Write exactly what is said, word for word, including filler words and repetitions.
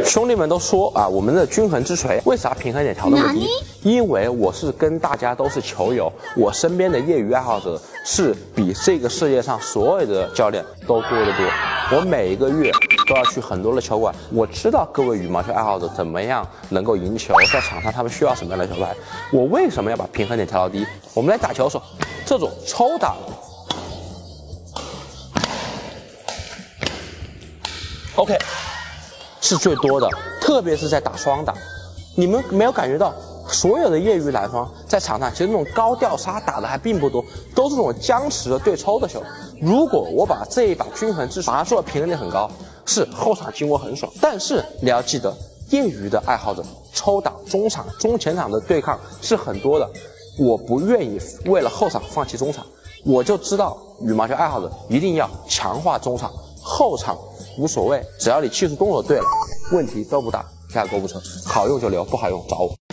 兄弟们都说啊，我们的均衡之锤为啥平衡点调那么低？因为我是跟大家都是球友，我身边的业余爱好者是比这个世界上所有的教练都多得多。我每一个月都要去很多的球馆，我知道各位羽毛球爱好者怎么样能够赢球，在场上他们需要什么样的球拍。我为什么要把平衡点调到低？我们来打球的时候，这种抽打 ，OK。 是最多的，特别是在打双打，你们没有感觉到所有的业余男双在场上，其实那种高吊杀打的还并不多，都是那种僵持的对抽的球。如果我把这一把均衡之锤把它做的平衡点很高，是后场经我很爽。但是你要记得，业余的爱好者抽打中场、中前场的对抗是很多的，我不愿意为了后场放弃中场，我就知道羽毛球爱好者一定要强化中场，后场 无所谓，只要你技术动作对了，问题都不大。下个购物车好用就留，不好用找我。